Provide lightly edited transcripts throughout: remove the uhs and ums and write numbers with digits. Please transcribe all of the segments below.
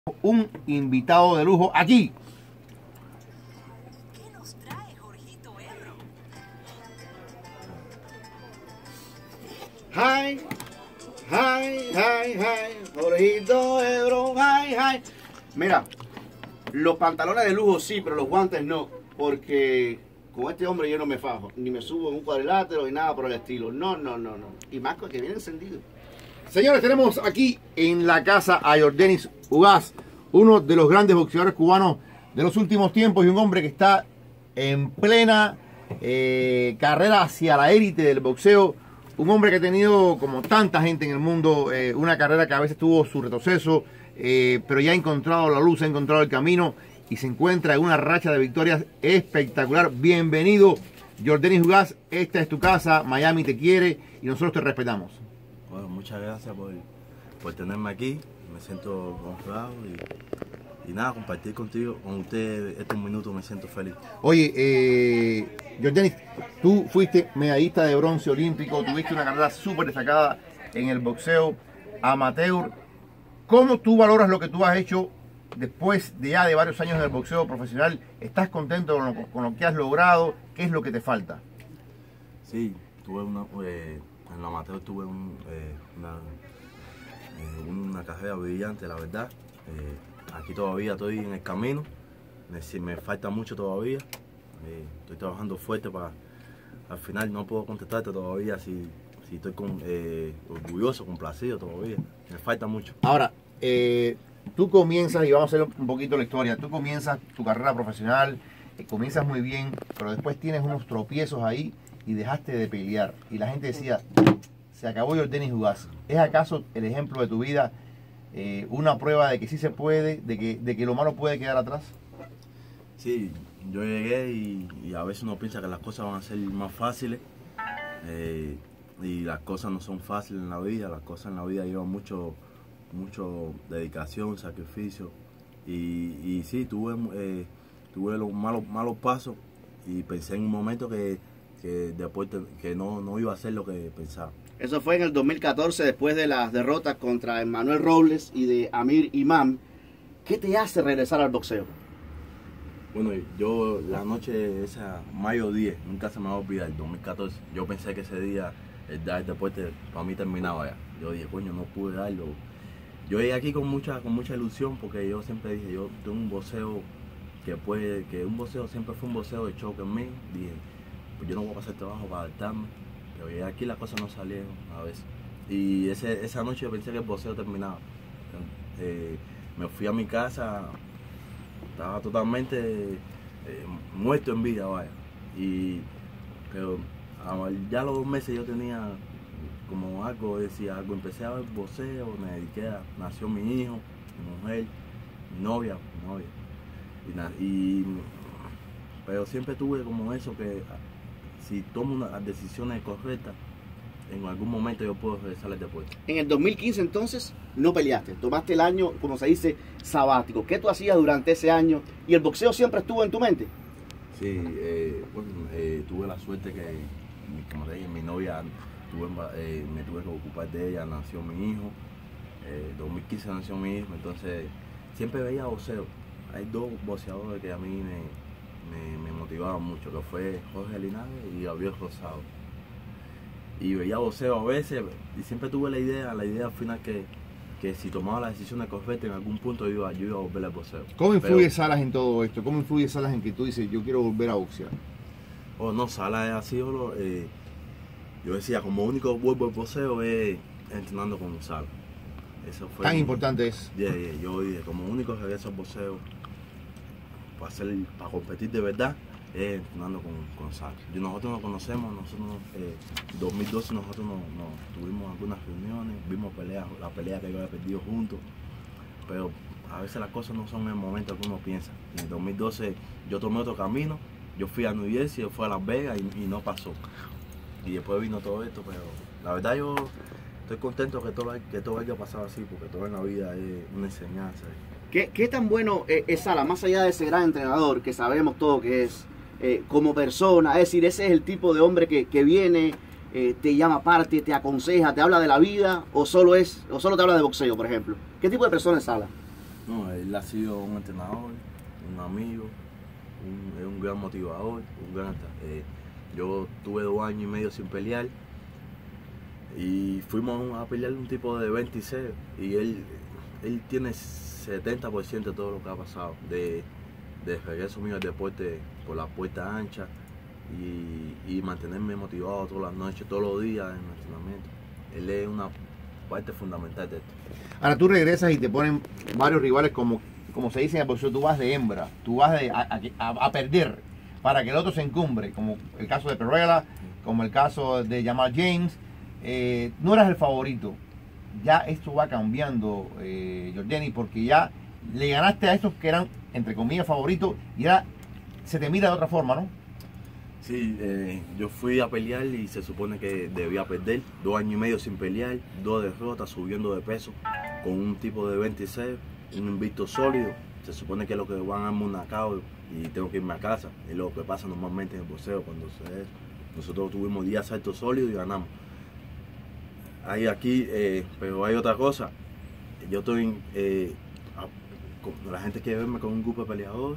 un invitado de lujo aquí. ¿Qué nos trae Jorgito Ebro? Hi, hi, hi, hi, Jorgito Ebro, hi, hi. Mira, los pantalones de lujo sí, pero los guantes no, porque con este hombre yo no me fajo, ni me subo en un cuadrilátero ni nada por el estilo. No. Y más que viene encendido. Señores, tenemos aquí en la casa a Yordenis Ugas, uno de los grandes boxeadores cubanos de los últimos tiempos y un hombre que está en plena carrera hacia la élite del boxeo. Un hombre que ha tenido, como tanta gente en el mundo, una carrera que a veces tuvo su retroceso, pero ya ha encontrado la luz, ha encontrado el camino y se encuentra en una racha de victorias espectacular. Bienvenido, Yordenis Ugas. Esta es tu casa, Miami te quiere y nosotros te respetamos. Bueno, muchas gracias por tenerme aquí. Me siento honrado y nada, compartir contigo, con ustedes estos minutos, me siento feliz. Oye, Yordenis, tú fuiste medallista de bronce olímpico, tuviste una carrera súper destacada en el boxeo amateur. ¿Cómo tú valoras lo que tú has hecho después de ya de varios años en el boxeo profesional? ¿Estás contento con lo que has logrado? ¿Qué es lo que te falta? Sí, tuve en el amateur tuve una carrera brillante, la verdad. Aquí todavía estoy en el camino, me falta mucho todavía. Estoy trabajando fuerte para, al final no puedo contestarte todavía si estoy orgulloso, complacido todavía. Me falta mucho. Ahora, tú comienzas, y vamos a hacer un poquito la historia, tú comienzas tu carrera profesional, comienzas muy bien, pero después tienes unos tropiezos ahí y dejaste de pelear. Y la gente decía, se acabó Yordenis Ugas. ¿Es acaso el ejemplo de tu vida una prueba de que sí se puede, de que lo malo puede quedar atrás? Sí, yo llegué y a veces uno piensa que las cosas van a ser más fáciles y las cosas no son fáciles en la vida. Las cosas en la vida llevan mucho dedicación, sacrificio y sí, tuve los malos pasos y pensé en un momento que después que no iba a ser lo que pensaba. Eso fue en el 2014, después de las derrotas contra Emmanuel Robles y de Amir Imam. ¿Qué te hace regresar al boxeo? Bueno, yo la noche esa, mayo 10, nunca se me va a olvidar, el 2014, yo pensé que ese día el deporte para mí terminaba ya. Yo dije, coño, no pude darlo. Yo llegué aquí con mucha ilusión porque yo siempre dije, yo tengo un boxeo que un boxeo siempre fue un boxeo de choque en mí. Dije, pues yo no voy a pasar trabajo para adaptarme. Pero llegué aquí las cosas no salieron a veces. Y esa noche yo pensé que el boxeo terminaba. Me fui a mi casa, estaba totalmente muerto en vida, vaya. Pero ya los 2 meses yo tenía como algo, decía algo, empecé a ver boxeo, me dediqué nació mi hijo, mi mujer, mi novia. Pero siempre tuve como eso que si tomo unas decisiones correctas, en algún momento yo puedo regresar al deporte. En el 2015 entonces no peleaste, tomaste el año, como se dice, sabático. ¿Qué tú hacías durante ese año? ¿Y el boxeo siempre estuvo en tu mente? Sí, tuve la suerte que, como te dije, mi novia, me tuve que ocupar de ella, nació mi hijo, 2015 nació mi hijo, entonces siempre veía boxeo. Hay 2 boxeadores que a mí me motivaban mucho, que fue Jorge Linares y Gabriel Rosado. Y veía boxeo a veces y siempre tuve la idea al final que si tomaba las decisiones correctas en algún punto yo iba a volver al boxeo. ¿Cómo influye Salas en todo esto? ¿Cómo influye Salas en que tú dices, yo quiero volver a boxear? Oh, no, Salas ha sido, yo decía, como único vuelvo al boxeo es entrenando con Salas. Eso fue Tan importante es. Yo dije, como único regreso al boxeo para competir de verdad es entrenando con Salas. Nosotros nos conocemos, en 2012 nosotros tuvimos algunas reuniones, vimos la pelea que yo había perdido juntos, pero a veces las cosas no son en el momento que uno piensa. En el 2012 yo tomé otro camino, yo fui a New Jersey, fui a Las Vegas y no pasó. Y después vino todo esto, pero la verdad yo estoy contento que todo haya pasado así, porque todo en la vida es una enseñanza. ¿Qué tan bueno es Salas, más allá de ese gran entrenador que sabemos todo que es, como persona? Es decir, ese es el tipo de hombre que viene, te llama aparte, te aconseja, te habla de la vida, o solo te habla de boxeo, por ejemplo. ¿Qué tipo de persona es Salas? No, él ha sido un entrenador, un amigo, es un gran motivador, yo tuve 2 años y medio sin pelear y fuimos a pelear un tipo de 26 y él tiene 70% de todo lo que ha pasado, de regreso mío al deporte por la puerta ancha y mantenerme motivado todas las noches, todos los días en el entrenamiento. Él es una parte fundamental de esto. Ahora tú regresas y te ponen varios rivales como se dice en el boxeo, tú vas de hembra, tú vas a perder para que el otro se encumbre, como el caso de Pereira, como el caso de Jamal James. No eras el favorito, ya esto va cambiando, Jordani, porque ya le ganaste a estos que eran, entre comillas, favoritos, y ya se te mira de otra forma, ¿no? Sí, yo fui a pelear y se supone que debía perder, 2 años y medio sin pelear, 2 derrotas, subiendo de peso, con un tipo de 26, un invicto sólido. Se supone que es lo que van a darme un knockout y tengo que irme a casa. Es lo que pasa normalmente en el boxeo cuando nosotros tuvimos 10 asaltos sólidos y ganamos. Pero hay otra cosa. Yo estoy, la gente quiere verme con un grupo de peleadores.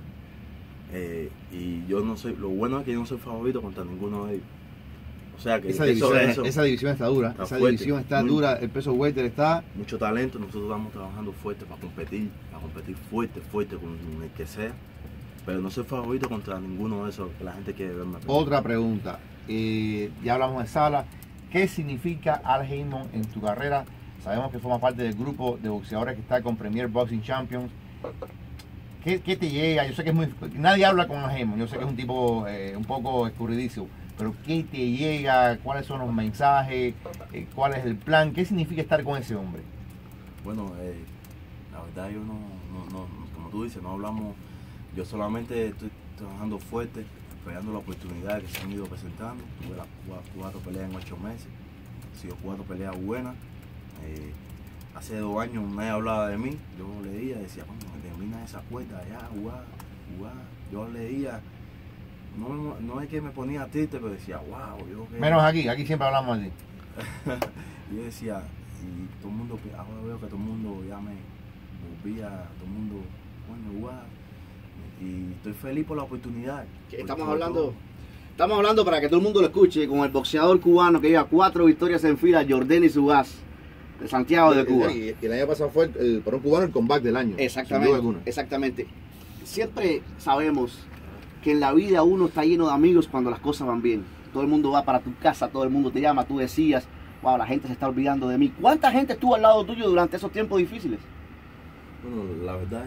Y yo no soy, lo bueno es que yo no soy favorito contra ninguno de ellos. O sea que esa división está dura, esa división está dura, el peso welter está... Mucho talento, nosotros estamos trabajando fuerte para competir fuerte con el que sea. Pero no soy favorito contra ninguno de esos que la gente quiere verme. Otra pregunta, ya hablamos de Sala, ¿qué significa Al Haymon en tu carrera? Sabemos que forma parte del grupo de boxeadores que está con Premier Boxing Champions. ¿Qué te llega? Yo sé que es nadie habla con Haymon, yo sé que es un tipo un poco escurridizo, pero ¿qué te llega? ¿Cuáles son los mensajes? ¿Cuál es el plan? ¿Qué significa estar con ese hombre? Bueno, la verdad yo no, como tú dices, no hablamos, yo solamente estoy trabajando fuerte, esperando la oportunidad que se han ido presentando. Tuve las 4 peleas en 8 meses, han sido 4 peleas buenas. Hace 2 años nadie hablaba de mí, yo leía, decía, bueno, termina esa puerta allá, jugar. Yo leía, no es que me ponía triste, pero decía, wow. Menos aquí siempre hablamos así. Yo decía, y todo el mundo, ahora veo que todo el mundo ya me volvía, todo el mundo, bueno, jugar. Y estoy feliz por la oportunidad. Estamos hablando para que todo el mundo lo escuche, con el boxeador cubano que lleva 4 victorias en fila, Jordani Zugás, de Santiago de Cuba. Y el año pasado fue para un cubano el comeback del año. Exactamente. Siempre sabemos que en la vida uno está lleno de amigos cuando las cosas van bien. Todo el mundo va para tu casa, todo el mundo te llama, tú decías, wow, la gente se está olvidando de mí. ¿Cuánta gente estuvo al lado tuyo durante esos tiempos difíciles? Bueno, la verdad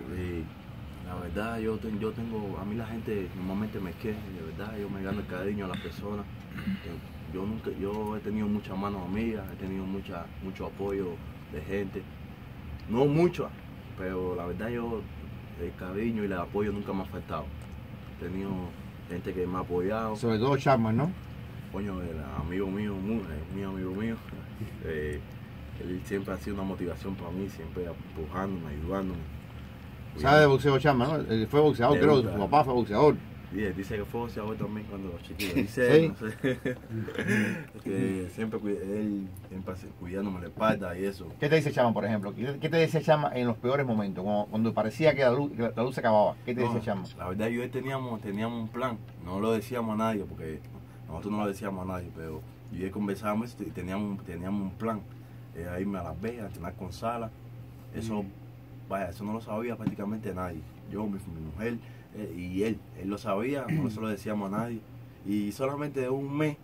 yo tengo, a mí la gente normalmente me queja, de verdad yo me gano el cariño a las personas. Yo he tenido muchas manos amigas, he tenido mucho apoyo de gente, no mucho, pero la verdad el cariño y el apoyo nunca me ha faltado. He tenido gente que me ha apoyado. Sobre todo Chapman, ¿no? Coño, el amigo mío, mi amigo mío, él siempre ha sido una motivación para mí, siempre empujándome, ayudándome. ¿Sabe de boxeo Chapman, no? Él fue boxeador, creo, su papá fue boxeador. Dice que fue boxeador también cuando los chiquitos. Dice él, no sé. Que siempre él cuidándome la espalda y eso. ¿Qué te dice Chapman, por ejemplo? ¿Qué te decía Chapman en los peores momentos? Cuando parecía que la luz se acababa. ¿Qué te decía Chapman? La verdad yo teníamos un plan. No lo decíamos a nadie porque nosotros no lo decíamos a nadie, pero yo conversábamos y teníamos un plan. Era irme a Las Vegas, a entrenar con Sala. Eso no lo sabía prácticamente nadie. Yo, mi mujer y él lo sabía, no se lo decíamos a nadie. Y solamente un mes,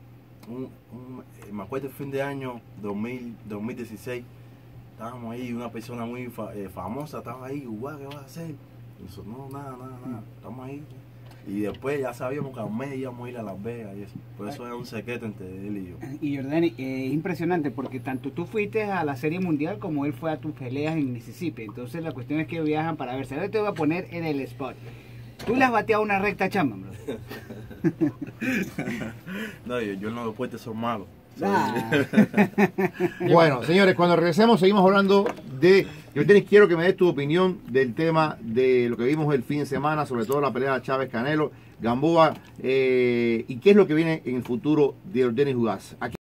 me acuerdo el fin de año 2016, estábamos ahí, una persona muy famosa estaba ahí, guau, ¿qué vas a hacer? Y nosotros, no, nada, estamos ahí. Y después ya sabíamos que a un mes íbamos a ir a Las Vegas y eso. Por eso era un secreto entre él y yo. Y Jordani, es impresionante porque tanto tú fuiste a la Serie Mundial como él fue a tus peleas en Mississippi. Entonces la cuestión es que viajan para verse. Ahora te voy a poner en el spot. Tú le has bateado una recta chamba, bro. No, yo en los deportes son malos. Bueno, señores, cuando regresemos seguimos hablando de... Yo quiero que me des tu opinión del tema de lo que vimos el fin de semana, sobre todo la pelea de Chávez-Canelo, Gamboa, y qué es lo que viene en el futuro de Jordani Zugás. Aquí